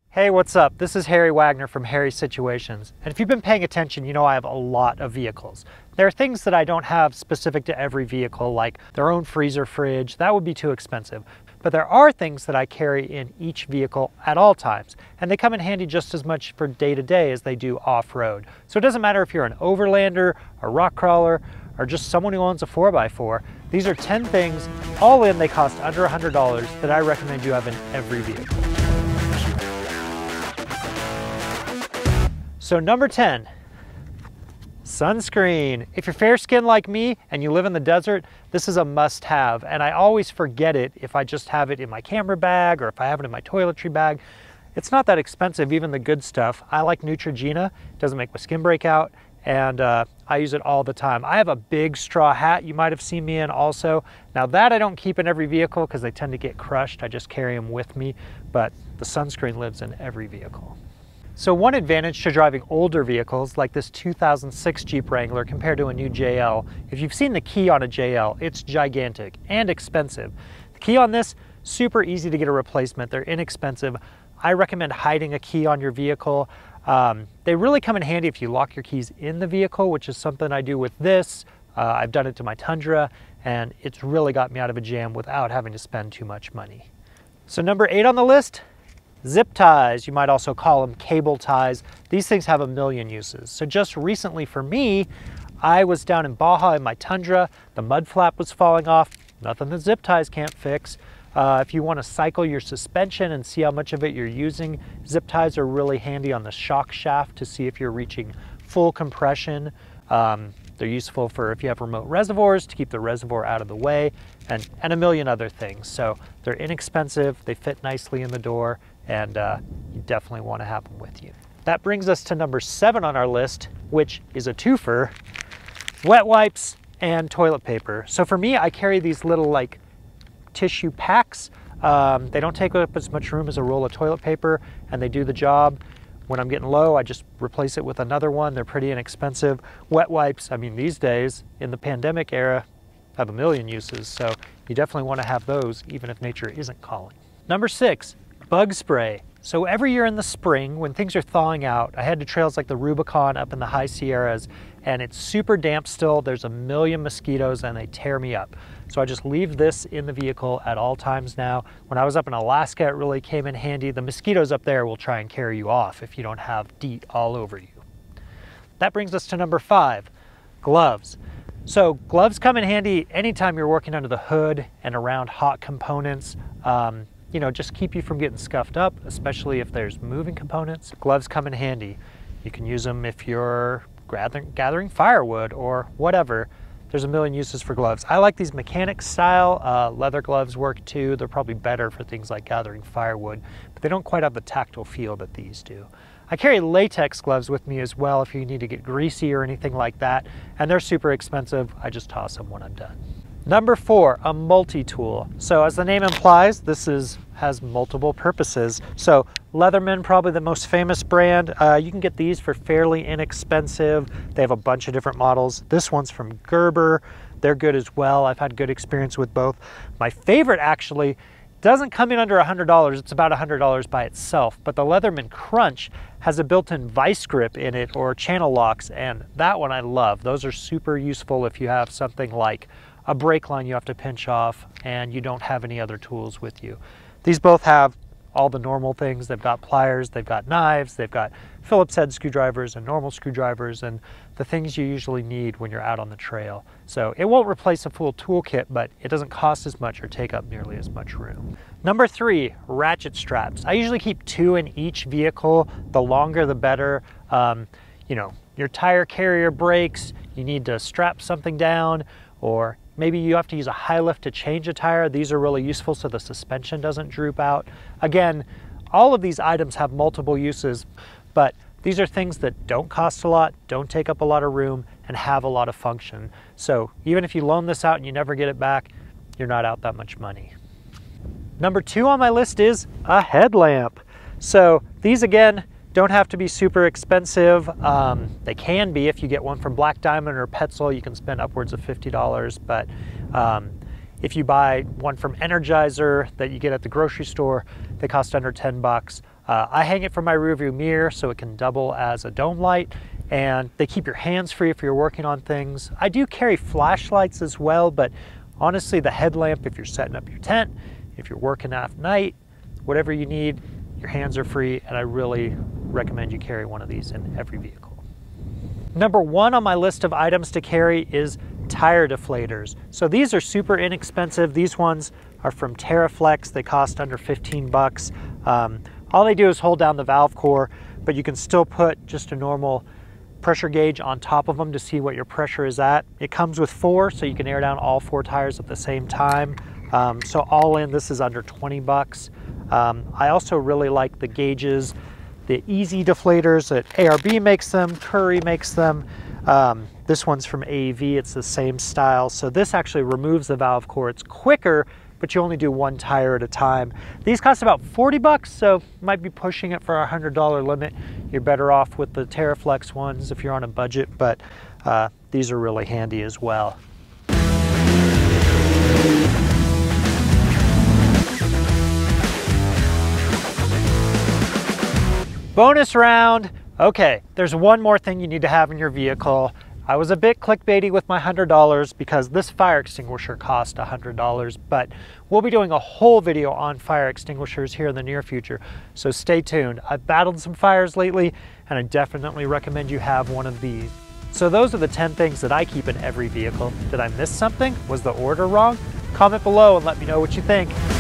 Hey, what's up? This is Harry Wagner from Harry Situations. And if you've been paying attention, you know I have a lot of vehicles. There are things that I don't have specific to every vehicle, like their own freezer fridge. That would be too expensive. But there are things that I carry in each vehicle at all times, and they come in handy just as much for day-to-day as they do off-road. So it doesn't matter if you're an overlander, a rock crawler, or just someone who owns a 4x4. These are 10 things, all in they cost under $100, that I recommend you have in every vehicle. So number 10, sunscreen. If you're fair-skinned like me and you live in the desert, this is a must-have, and I always forget it if I just have it in my camera bag or if I have it in my toiletry bag. It's not that expensive, even the good stuff. I like Neutrogena, it doesn't make my skin break out, and I use it all the time. I have a big straw hat you might have seen me in also. Now that I don't keep in every vehicle because they tend to get crushed, I just carry them with me, but the sunscreen lives in every vehicle. So one advantage to driving older vehicles like this 2006 Jeep Wrangler compared to a new JL, if you've seen the key on a JL, it's gigantic and expensive. The key on this, super easy to get a replacement. They're inexpensive. I recommend hiding a key on your vehicle. They really come in handy if you lock your keys in the vehicle, which is something I do with this. I've done it to my Tundra, and it's really got me out of a jam without having to spend too much money. So number 8 on the list, zip ties. You might also call them cable ties. These things have a million uses. So just recently for me, I was down in Baja in my Tundra. The mud flap was falling off. Nothing that zip ties can't fix. If you want to cycle your suspension and see how much of it you're using, zip ties are really handy on the shock shaft to see if you're reaching full compression. They're useful for if you have remote reservoirs to keep the reservoir out of the way, and a million other things. So they're inexpensive, they fit nicely in the door, and you definitely want to have them with you. That brings us to number 7 on our list, which is a twofer: wet wipes and toilet paper. So for me, I carry these little like tissue packs. They don't take up as much room as a roll of toilet paper, and they do the job. When I'm getting low, I just replace it with another one. They're pretty inexpensive. Wet wipes, I mean, these days in the pandemic era, have a million uses, so you definitely want to have those even if nature isn't calling. Number 6, bug spray. So every year in the spring, when things are thawing out, I head to trails like the Rubicon up in the high Sierras, and it's super damp still. There's a million mosquitoes and they tear me up. So I just leave this in the vehicle at all times now. When I was up in Alaska, it really came in handy. The mosquitoes up there will try and carry you off if you don't have DEET all over you. That brings us to number 5, gloves. So gloves come in handy anytime you're working under the hood and around hot components. You know, just keep you from getting scuffed up, especially if there's moving components. Gloves come in handy. You can use them if you're gathering firewood or whatever. There's a million uses for gloves. I like these mechanic style. Leather gloves work too. They're probably better for things like gathering firewood, but they don't quite have the tactile feel that these do. I carry latex gloves with me as well if you need to get greasy or anything like that, and they're super expensive. I just toss them when I'm done. Number 4, a multi-tool. So as the name implies, this has multiple purposes. So Leatherman, probably the most famous brand. You can get these for fairly inexpensive. They have a bunch of different models. This one's from Gerber. They're good as well. I've had good experience with both. My favorite actually doesn't come in under $100. It's about $100 by itself, but the Leatherman Crunch has a built-in vice grip in it or channel locks, and that one I love. Those are super useful if you have something like a brake line you have to pinch off and you don't have any other tools with you. These both have all the normal things. They've got pliers, they've got knives, they've got Phillips head screwdrivers and normal screwdrivers, and the things you usually need when you're out on the trail. So it won't replace a full toolkit, but it doesn't cost as much or take up nearly as much room. Number 3, ratchet straps. I usually keep 2 in each vehicle. The longer the better. You know, your tire carrier breaks, you need to strap something down, or maybe you have to use a high lift to change a tire. These are really useful so the suspension doesn't droop out. Again, all of these items have multiple uses, but these are things that don't cost a lot, don't take up a lot of room, and have a lot of function. So even if you loan this out and you never get it back, you're not out that much money. Number 2 on my list is a headlamp. So these, again, don't have to be super expensive. They can be if you get one from Black Diamond or Petzl. You can spend upwards of $50, but if you buy one from Energizer that you get at the grocery store, they cost under $10. I hang it from my rearview mirror so it can double as a dome light, and they keep your hands free if you're working on things. I do carry flashlights as well, but honestly the headlamp, if you're setting up your tent, if you're working at night, whatever you need, your hands are free, and I really recommend you carry one of these in every vehicle. Number one on my list of items to carry is tire deflators. So these are super inexpensive. These ones are from TerraFlex. They cost under 15 bucks. All they do is hold down the valve core, but you can still put just a normal pressure gauge on top of them to see what your pressure is at. It comes with 4, so you can air down all 4 tires at the same time. So all in, this is under 20 bucks. I also really like the gauges, the Easy deflators that ARB makes them, Curry makes them. This one's from AEV, it's the same style. So this actually removes the valve core. It's quicker, but you only do 1 tire at a time. These cost about 40 bucks, so might be pushing it for a $100 limit. You're better off with the TerraFlex ones if you're on a budget, but these are really handy as well. Bonus round. Okay, there's one more thing you need to have in your vehicle. I was a bit clickbaity with my $100 because this fire extinguisher cost $100, but we'll be doing a whole video on fire extinguishers here in the near future, so stay tuned. I've battled some fires lately, and I definitely recommend you have one of these. So those are the 10 things that I keep in every vehicle. Did I miss something? Was the order wrong? Comment below and let me know what you think.